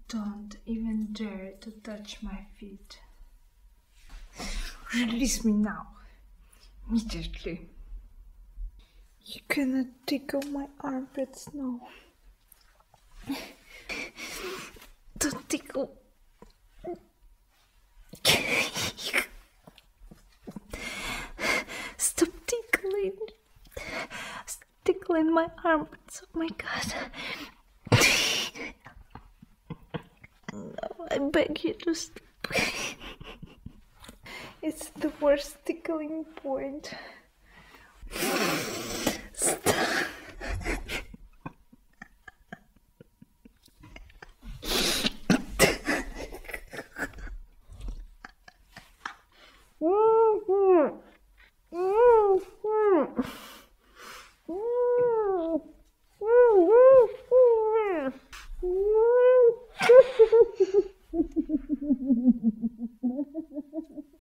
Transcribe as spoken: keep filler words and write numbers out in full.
Don't even dare to touch my feet. Release me now. Immediately. You cannot tickle my armpits now. Don't tickle. Stop tickling. Stop tickling my armpits. Oh my god. No, I beg you to stop. It's the worst tickling point. Stop.